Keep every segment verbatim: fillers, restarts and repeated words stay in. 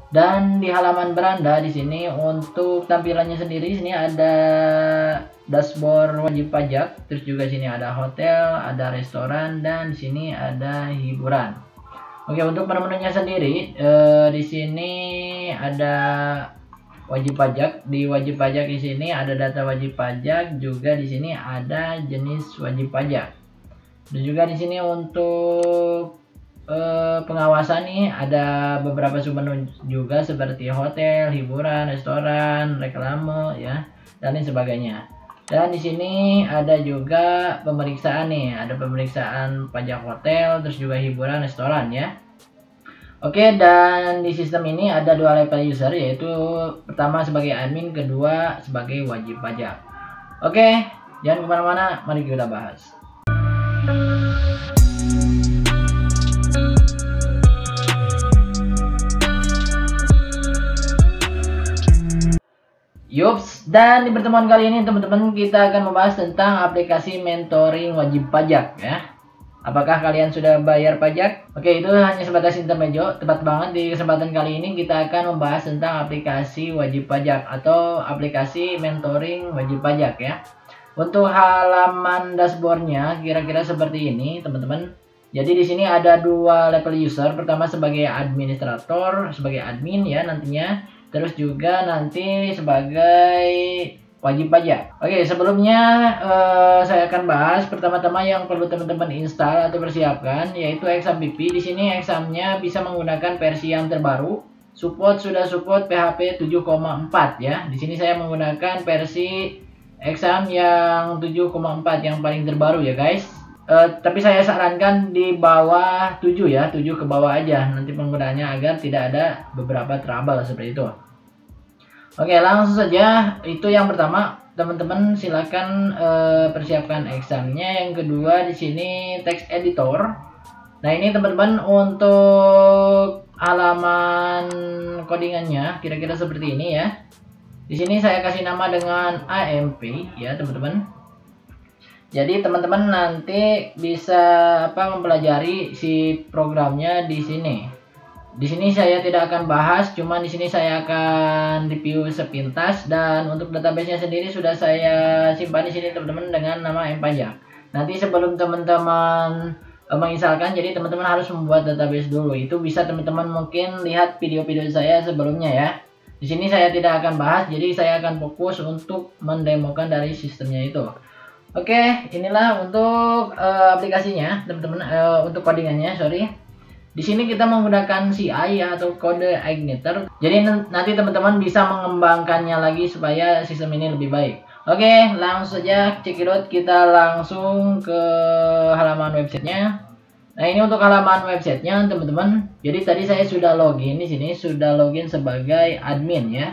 Dan di halaman beranda di sini untuk tampilannya sendiri, sini ada dashboard wajib pajak, terus juga sini ada hotel, ada restoran, dan di sini ada hiburan. Oke, untuk menu-menunya sendiri eh, di sini ada wajib pajak. Di wajib pajak di sini ada data wajib pajak, juga di sini ada jenis wajib pajak. Dan juga di sini untuk eh, pengawasan nih ada beberapa submenu juga seperti hotel, hiburan, restoran, reklame ya, dan lain sebagainya. Dan di sini ada juga pemeriksaan nih, ada pemeriksaan pajak hotel, terus juga hiburan, restoran ya. Oke, dan di sistem ini ada dua level user, yaitu pertama sebagai admin, kedua sebagai wajib pajak. Oke, jangan kemana-mana, mari kita bahas. Yups, dan di pertemuan kali ini teman-teman kita akan membahas tentang aplikasi mentoring wajib pajak ya. Apakah kalian sudah bayar pajak? Oke, itu hanya sebatas intermezzo. Tepat banget, di kesempatan kali ini kita akan membahas tentang aplikasi wajib pajak atau aplikasi mentoring wajib pajak ya. Untuk halaman dashboardnya kira-kira seperti ini teman-teman. Jadi di sini ada dua level user. Pertama sebagai administrator, sebagai admin ya nantinya. Terus juga nanti sebagai wajib pajak. Oke, sebelumnya eh, saya akan bahas pertama-tama yang perlu teman-teman install atau persiapkan, yaitu Exam B P. Di sini examnya bisa menggunakan versi yang terbaru. Support sudah support P H P tujuh koma empat ya. Di sini saya menggunakan versi exam yang tujuh koma empat yang paling terbaru ya guys. Uh, tapi saya sarankan di bawah tujuh ya, tujuh ke bawah aja nanti penggunaannya agar tidak ada beberapa trouble seperti itu. Oke, langsung saja. Itu yang pertama, teman-teman silakan uh, persiapkan examnya. Yang kedua di sini text editor. Nah, ini teman-teman untuk halaman codingannya kira-kira seperti ini ya. Di sini saya kasih nama dengan A M P ya, teman-teman. Jadi teman-teman nanti bisa apa mempelajari si programnya di sini. Di sini saya tidak akan bahas, cuman di sini saya akan review sepintas, dan untuk database-nya sendiri sudah saya simpan di sini teman-teman dengan nama mpajak. Nanti sebelum teman-teman e, menginstalkan, jadi teman-teman harus membuat database dulu. Itu bisa teman-teman mungkin lihat video-video saya sebelumnya ya. Di sini saya tidak akan bahas, jadi saya akan fokus untuk mendemokan dari sistemnya itu. Oke, inilah untuk uh, aplikasinya, teman-teman. Uh, untuk codingannya, sorry. Di sini kita menggunakan C I atau kode igniter. Jadi nanti teman-teman bisa mengembangkannya lagi supaya sistem ini lebih baik. Oke, langsung saja cekidot, kita langsung ke halaman websitenya. Nah, ini untuk halaman websitenya, teman-teman. Jadi tadi saya sudah login di sini, sudah login sebagai admin ya.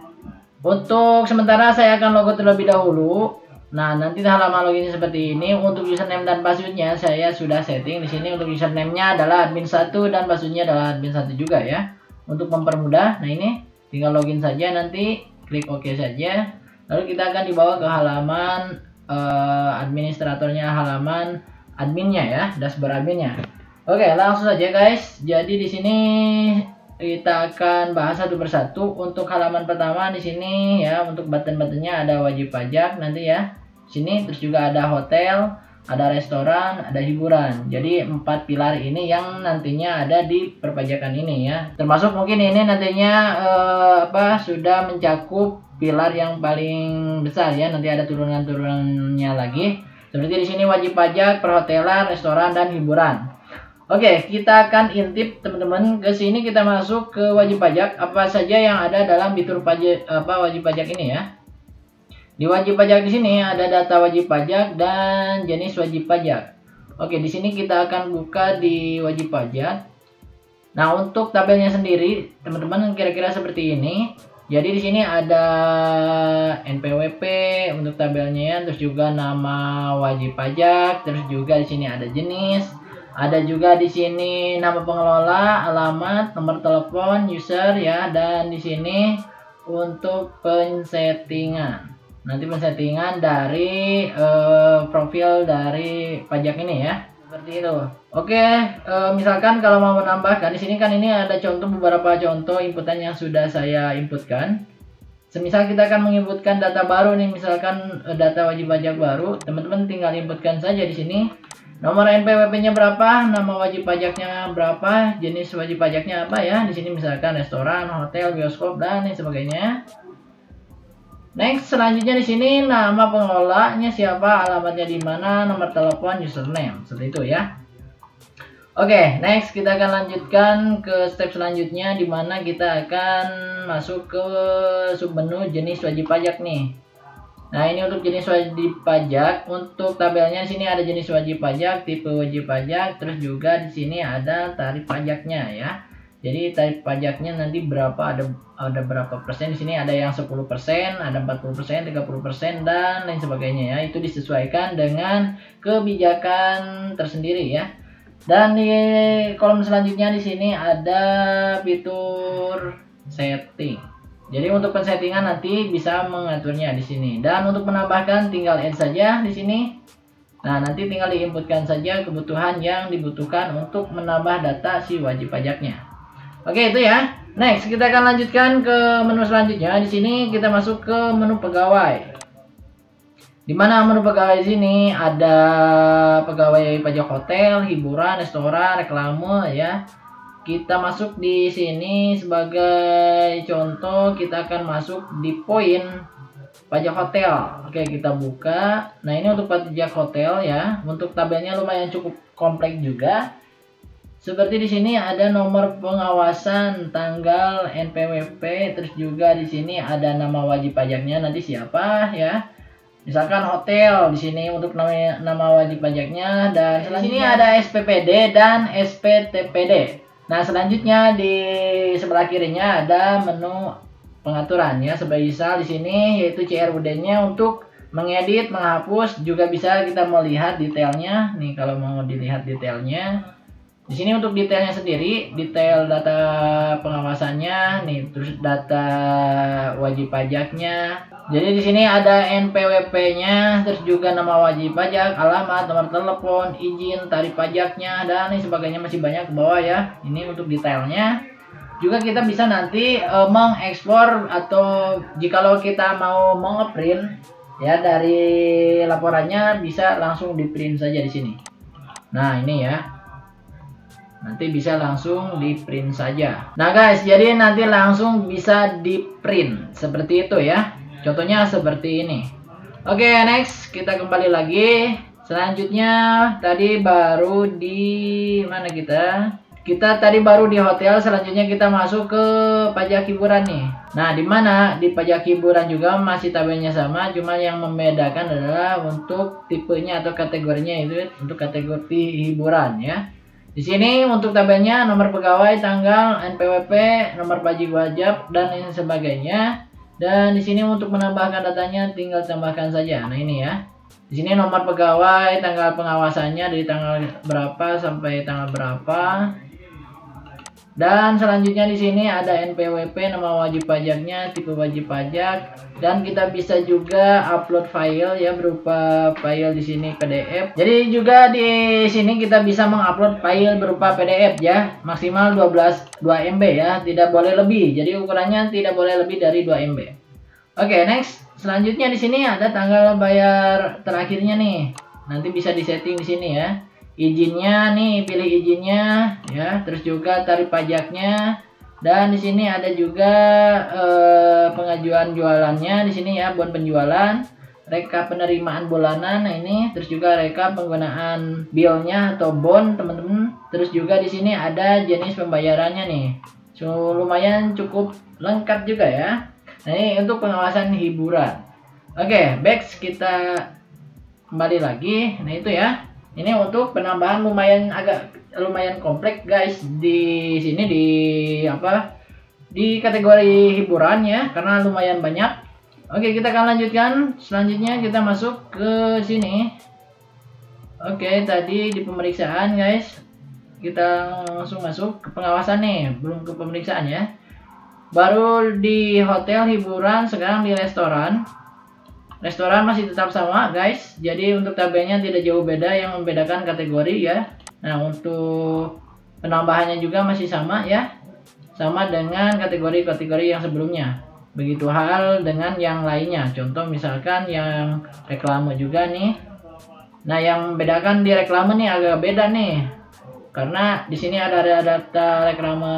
Untuk sementara saya akan logo terlebih dahulu. Nah, nanti halaman loginnya seperti ini. Untuk username dan passwordnya saya sudah setting di sini. Untuk username-nya adalah admin satu dan passwordnya adalah admin satu juga ya. Untuk mempermudah, nah ini tinggal login saja, nanti klik OK saja. Lalu kita akan dibawa ke halaman uh, administratornya, halaman adminnya ya, dashboard adminnya. Oke, langsung saja guys. Jadi di sini kita akan bahas satu persatu. Untuk halaman pertama di sini ya, untuk button-buttonnya ada wajib pajak nanti ya. Sini terus juga ada hotel, ada restoran, ada hiburan. Jadi empat pilar ini yang nantinya ada di perpajakan ini ya. Termasuk mungkin ini nantinya eh, apa sudah mencakup pilar yang paling besar ya. Nanti ada turunan-turunannya lagi. Seperti di sini wajib pajak, perhotelan, restoran, dan hiburan. Oke, kita akan intip teman-teman ke sini. Kita masuk ke wajib pajak. Apa saja yang ada dalam fitur pajak apa wajib pajak ini ya? Di wajib pajak di sini ada data wajib pajak dan jenis wajib pajak. Oke, di sini kita akan buka di wajib pajak. Nah, untuk tabelnya sendiri, teman-teman kira-kira seperti ini. Jadi di sini ada N P W P untuk tabelnya ya, terus juga nama wajib pajak, terus juga di sini ada jenis. Ada juga di sini nama pengelola, alamat, nomor telepon, user ya, dan di sini untuk pensettingan. Nanti pensettingan dari uh, profil dari pajak ini ya. seperti itu. Oke, e, misalkan kalau mau menambahkan di sini kan ini ada contoh beberapa contoh inputan yang sudah saya inputkan. Semisal kita akan menginputkan data baru nih, misalkan e, data wajib pajak baru, teman-teman tinggal inputkan saja di sini. Nomor N P W P-nya berapa, nama wajib pajaknya berapa, jenis wajib pajaknya apa ya. Di sini misalkan restoran, hotel, bioskop dan lain sebagainya. Next, selanjutnya di sini nama pengelolanya siapa, alamatnya di mana, nomor telepon, username, seperti itu ya. Oke, next kita akan lanjutkan ke step selanjutnya, di mana kita akan masuk ke submenu jenis wajib pajak nih. Nah, ini untuk jenis wajib pajak. Untuk tabelnya di sini ada jenis wajib pajak, tipe wajib pajak, terus juga di sini ada tarif pajaknya ya. Jadi tarif pajaknya nanti berapa, ada ada berapa persen di sini, ada yang sepuluh persen, ada empat puluh persen, tiga puluh persen dan lain sebagainya ya. Itu disesuaikan dengan kebijakan tersendiri ya. Dan di kolom selanjutnya di sini ada fitur setting. Jadi untuk pensettingan nanti bisa mengaturnya di sini. Dan untuk menambahkan tinggal add saja di sini. Nah, nanti tinggal diinputkan saja kebutuhan yang dibutuhkan untuk menambah data si wajib pajaknya. Oke, itu ya. Next, kita akan lanjutkan ke menu selanjutnya. Di sini kita masuk ke menu pegawai. Di mana menu pegawai di sini ada pegawai pajak hotel, hiburan, restoran, reklame ya. Kita masuk di sini sebagai contoh, kita akan masuk di poin pajak hotel. Oke, kita buka. Nah, ini untuk pajak hotel ya. Untuk tabelnya lumayan cukup kompleks juga. Seperti di sini ada nomor pengawasan, tanggal, N P W P, terus juga di sini ada nama wajib pajaknya nanti siapa ya. Misalkan hotel di sini untuk nama nama wajib pajaknya, dan di sini ada S P P D dan S P T P D. Nah, selanjutnya di sebelah kirinya ada menu pengaturan ya. Semisal di sini yaitu C R U D-nya untuk mengedit, menghapus, juga bisa kita melihat detailnya. Nih kalau mau dilihat detailnya. Di sini untuk detailnya sendiri, detail data pengawasannya, nih terus data wajib pajaknya. Jadi di sini ada N P W P-nya, terus juga nama wajib pajak, alamat, nomor telepon, izin, tarif pajaknya, dan lain sebagainya, masih banyak ke bawah ya. Ini untuk detailnya. Juga kita bisa nanti e, mengekspor, atau jikalau kita mau mengeprint ya dari laporannya, bisa langsung di print saja di sini. Nah, ini ya. Nanti bisa langsung di print saja. Nah guys, jadi nanti langsung bisa di print seperti itu ya. Contohnya seperti ini. Oke, next kita kembali lagi. Selanjutnya tadi baru di mana kita? Kita tadi baru di hotel. Selanjutnya kita masuk ke pajak hiburan nih. Nah, di mana di pajak hiburan juga masih tabelnya sama, cuma yang membedakan adalah untuk tipenya atau kategorinya, itu untuk kategori hiburan ya. Di sini untuk tabelnya nomor pegawai, tanggal, N P W P, nomor wajib pajak dan lain sebagainya. Dan di sini untuk menambahkan datanya tinggal tambahkan saja. Nah, ini ya. Di sini nomor pegawai, tanggal pengawasannya dari tanggal berapa sampai tanggal berapa. Dan selanjutnya di sini ada N P W P, nama wajib pajaknya, tipe wajib pajak, dan kita bisa juga upload file ya, berupa file di sini P D F. Jadi juga di sini kita bisa mengupload file berupa P D F ya, maksimal dua belas dua M B ya, tidak boleh lebih. Jadi ukurannya tidak boleh lebih dari dua M B. Oke, next. Selanjutnya di sini ada tanggal bayar terakhirnya nih. Nanti bisa disetting di sini ya. Izinnya nih, pilih izinnya ya, terus juga tarif pajaknya, dan di sini ada juga eh, pengajuan jualannya di sini ya, bon penjualan, reka penerimaan bulanan. Nah, ini terus juga reka penggunaan bilnya atau bon teman-teman. Terus juga di sini ada jenis pembayarannya nih. So, lumayan cukup lengkap juga ya. Nah, ini untuk pengawasan hiburan. Oke, back kita kembali lagi. Nah, itu ya. Ini untuk penambahan lumayan agak lumayan kompleks guys, di sini di apa di kategori hiburan ya, karena lumayan banyak. Oke, kita akan lanjutkan. Selanjutnya kita masuk ke sini. Oke, tadi di pemeriksaan guys, kita langsung masuk ke pengawasan nih, belum ke pemeriksaan ya. Baru di hotel, hiburan, sekarang di restoran. restoran masih tetap sama guys. Jadi untuk tabelnya tidak jauh beda, yang membedakan kategori ya. Nah untuk penambahannya juga masih sama ya, sama dengan kategori-kategori yang sebelumnya. Begitu hal dengan yang lainnya. Contoh misalkan yang reklame juga nih. Nah yang membedakan di reklame nih agak beda nih, karena di sini ada data reklame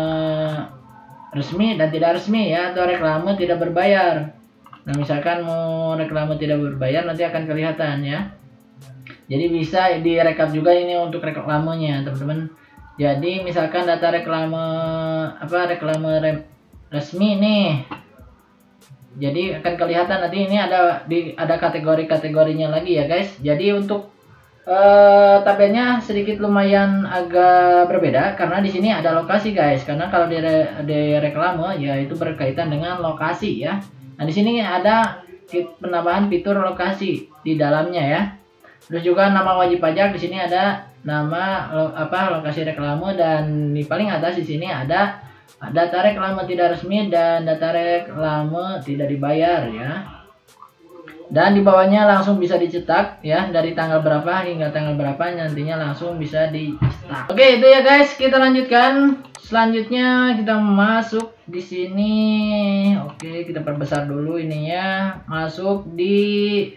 resmi dan tidak resmi ya, atau reklame tidak berbayar. Nah misalkan mau reklame tidak berbayar nanti akan kelihatan ya. Jadi bisa direkap juga ini untuk reklamenya teman-teman. Jadi misalkan data reklame apa reklame re, resmi nih, jadi akan kelihatan nanti ini ada di ada kategori-kategorinya lagi ya guys. Jadi untuk Uh, tabelnya sedikit lumayan agak berbeda karena di sini ada lokasi guys. Karena kalau di, re, di reklame ya itu berkaitan dengan lokasi ya. Nah di sini ada penambahan fitur lokasi di dalamnya ya. Terus juga nama wajib pajak di sini ada nama lo, apa lokasi reklame, dan di paling atas di sini ada data reklame tidak resmi dan data reklame tidak dibayar ya. Dan di bawahnya langsung bisa dicetak ya, dari tanggal berapa hingga tanggal berapa nantinya langsung bisa dicetak. Oke itu ya guys, kita lanjutkan. Selanjutnya kita masuk di sini. Oke kita perbesar dulu ininya, masuk di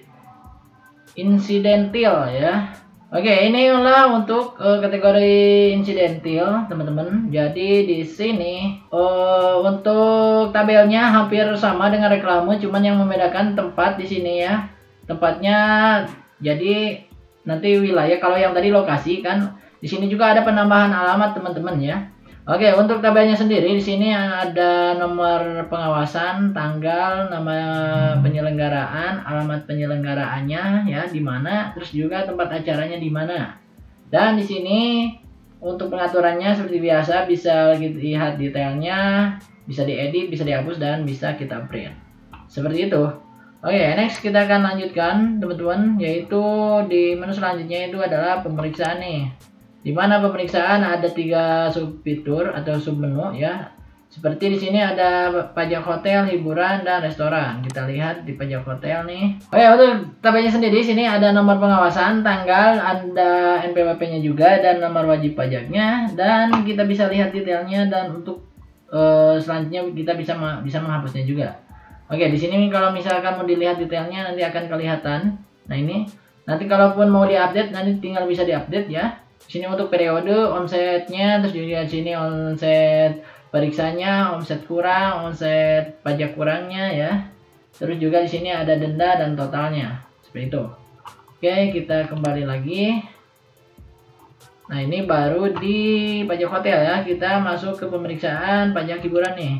insidentil ya. Oke inilah untuk uh, kategori insidentil teman-teman. Jadi di sini uh, untuk tabelnya hampir sama dengan reklame, cuman yang membedakan tempat di sini ya. Tempatnya jadi nanti wilayah, kalau yang tadi lokasi kan, di sini juga ada penambahan alamat teman-teman ya. Oke untuk tabelnya sendiri di sini ada nomor pengawasan, tanggal, nama penyelenggaraan, alamat penyelenggaraannya ya di mana, terus juga tempat acaranya di mana. Dan di sini untuk pengaturannya seperti biasa, bisa lihat detailnya, bisa diedit, bisa dihapus, dan bisa kita print. Seperti itu. Oke, next kita akan lanjutkan teman-teman, yaitu di menu selanjutnya itu adalah pemeriksaan nih. Di mana pemeriksaan ada tiga sub fitur atau sub menu ya. Seperti di sini ada pajak hotel, hiburan, dan restoran. Kita lihat di pajak hotel nih. Oh ya, untuk tabelnya sendiri sini ada nomor pengawasan, tanggal, ada N P W P-nya juga, dan nomor wajib pajaknya. Dan kita bisa lihat detailnya, dan untuk uh, selanjutnya kita bisa bisa menghapusnya juga. Oke, di sini kalau misalkan mau dilihat detailnya nanti akan kelihatan. Nah ini, nanti kalaupun mau diupdate nanti tinggal bisa diupdate ya. Sini untuk periode, omsetnya, terus juga di sini omset periksanya, omset kurang, omset pajak kurangnya ya. Terus juga di sini ada denda dan totalnya. Seperti itu. Oke, kita kembali lagi. Nah, ini baru di pajak hotel ya. Kita masuk ke pemeriksaan pajak hiburan nih.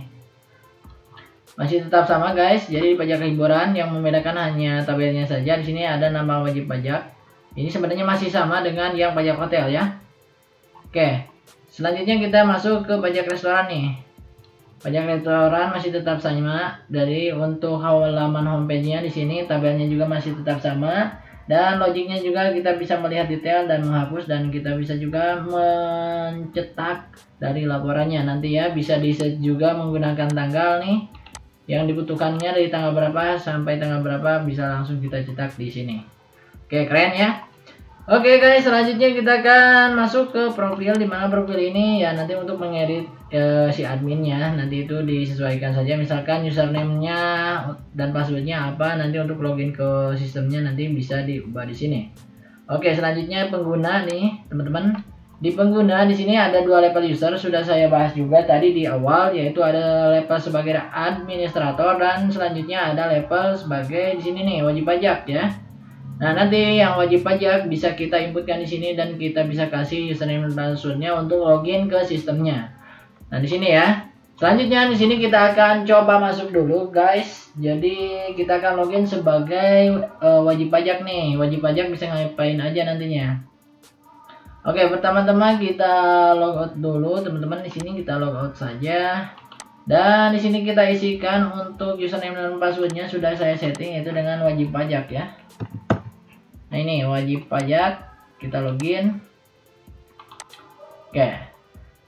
Masih tetap sama guys. Jadi pajak hiburan yang membedakan hanya tabelnya saja. Di sini ada nama wajib pajak. Ini sebenarnya masih sama dengan yang pajak hotel ya. Oke, selanjutnya kita masuk ke pajak restoran nih. Pajak restoran masih tetap sama. Dari untuk halaman homepage-nya di sini tabelnya juga masih tetap sama, dan logiknya juga kita bisa melihat detail dan menghapus, dan kita bisa juga mencetak dari laporannya nanti ya. Bisa di-set juga menggunakan tanggal nih. Yang dibutuhkannya dari tanggal berapa sampai tanggal berapa bisa langsung kita cetak di sini. Oke, keren ya. Oke guys, selanjutnya kita akan masuk ke profil, dimana profil ini ya nanti untuk mengedit e, si adminnya nanti itu disesuaikan saja. Misalkan username-nya dan passwordnya apa, nanti untuk login ke sistemnya nanti bisa diubah di sini. Oke, selanjutnya pengguna nih teman-teman. Di pengguna di sini ada dua level user, sudah saya bahas juga tadi di awal, yaitu ada level sebagai administrator dan selanjutnya ada level sebagai di sini nih wajib pajak ya. Nah, nanti yang wajib pajak bisa kita inputkan di sini dan kita bisa kasih username dan passwordnya untuk login ke sistemnya. Nah, di sini ya. Selanjutnya di sini kita akan coba masuk dulu, guys. Jadi kita akan login sebagai uh, wajib pajak nih. Wajib pajak bisa ngapain aja nantinya. Oke, pertama-tama kita logout dulu, teman-teman. Di sini kita logout saja. Dan di sini kita isikan untuk username dan passwordnya sudah saya setting, yaitu dengan wajib pajak ya. Nah ini wajib pajak, kita login. Oke,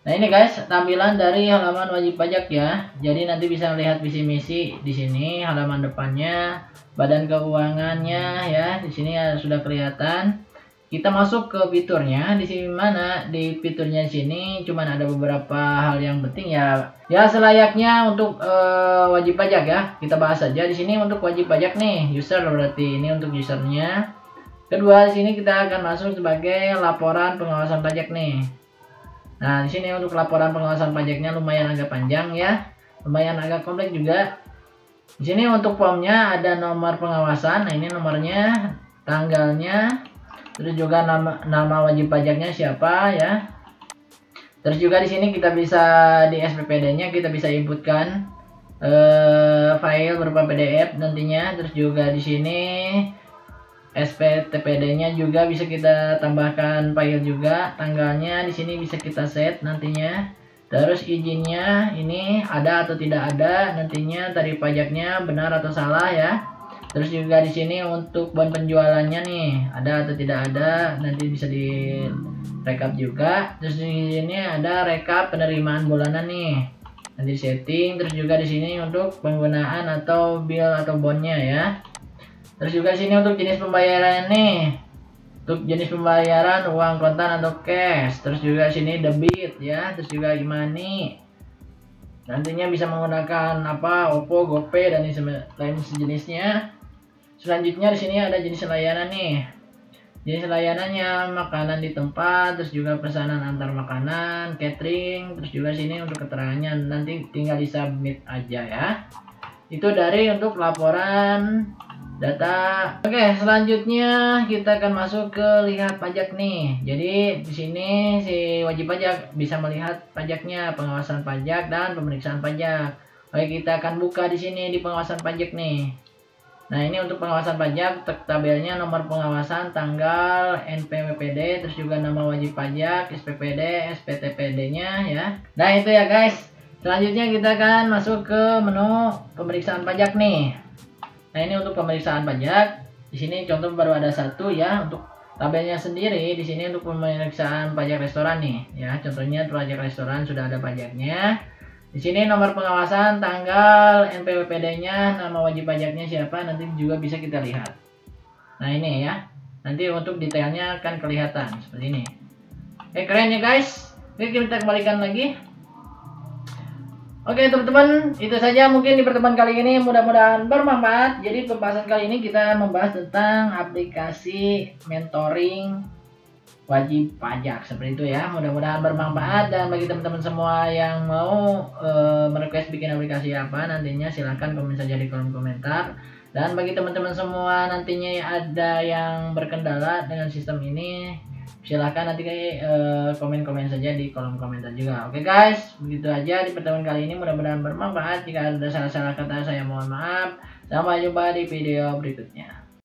Nah ini guys tampilan dari halaman wajib pajak ya. Jadi nanti bisa lihat visi misi di sini, halaman depannya, badan keuangannya ya. Di sini ya, sudah kelihatan. Kita masuk ke fiturnya. Di sini mana di fiturnya sini cuman ada beberapa hal yang penting ya. Ya selayaknya untuk uh, wajib pajak ya. Kita bahas saja di sini untuk wajib pajak nih, user berarti ini untuk usernya. Kedua di sini kita akan masuk sebagai laporan pengawasan pajak nih. Nah, di sini untuk laporan pengawasan pajaknya lumayan agak panjang ya. Lumayan agak kompleks juga. Di sini untuk formnya ada nomor pengawasan. Nah, ini nomornya, tanggalnya, terus juga nama nama wajib pajaknya siapa ya. Terus juga di sini kita bisa di S P P D-nya kita bisa inputkan eh, file berupa P D F nantinya. Terus juga di sini S P T P D-nya juga bisa kita tambahkan file juga, tanggalnya di sini bisa kita set nantinya. Terus izinnya ini ada atau tidak ada, nantinya tarif pajaknya benar atau salah ya. Terus juga di sini untuk bon penjualannya nih, ada atau tidak ada, nanti bisa di rekap juga. Terus di sini ada rekap penerimaan bulanan nih. Nanti setting, terus juga di sini untuk penggunaan atau bill atau bonnya ya. Terus juga sini untuk jenis pembayaran nih. Untuk jenis pembayaran uang kontan atau cash. Terus juga sini debit ya. Terus juga e-money. Nantinya bisa menggunakan apa? Oppo, GoPay dan lain sejenisnya. Selanjutnya di sini ada jenis layanan nih. Jenis layanannya makanan di tempat, terus juga pesanan antar makanan, catering, terus juga sini untuk keterangannya nanti tinggal di submit aja ya. Itu dari untuk laporan data. Oke, selanjutnya kita akan masuk ke lihat pajak nih. Jadi di sini si wajib pajak bisa melihat pajaknya, pengawasan pajak dan pemeriksaan pajak. Oke, kita akan buka di sini di pengawasan pajak nih. Nah, ini untuk pengawasan pajak, tabelnya nomor pengawasan, tanggal, N P W P D, terus juga nama wajib pajak, S P P D, S P T P D-nya ya. Nah, itu ya guys. Selanjutnya kita akan masuk ke menu pemeriksaan pajak nih. Nah, ini untuk pemeriksaan pajak. Di sini contoh baru ada satu ya. Untuk tabelnya sendiri di sini untuk pemeriksaan pajak restoran nih ya. Contohnya pajak restoran sudah ada pajaknya. Di sini nomor pengawasan, tanggal, N P W P D-nya, nama wajib pajaknya siapa nanti juga bisa kita lihat. Nah, ini ya. Nanti untuk detailnya akan kelihatan seperti ini. Oke, keren ya guys. Oke, kita kembalikan lagi. Oke teman-teman, itu saja mungkin di pertemuan kali ini, mudah-mudahan bermanfaat. Jadi pembahasan kali ini kita membahas tentang aplikasi mentoring wajib pajak seperti itu ya. Mudah-mudahan bermanfaat, dan bagi teman-teman semua yang mau e, merequest bikin aplikasi apa nantinya silahkan komen saja di kolom komentar. Dan bagi teman-teman semua nantinya ada yang berkendala dengan sistem ini, silahkan nanti komen-komen uh, saja di kolom komentar juga. Oke guys, begitu aja di pertemuan kali ini, mudah-mudahan bermanfaat. Jika ada salah-salah kata saya mohon maaf. Sampai jumpa di video berikutnya.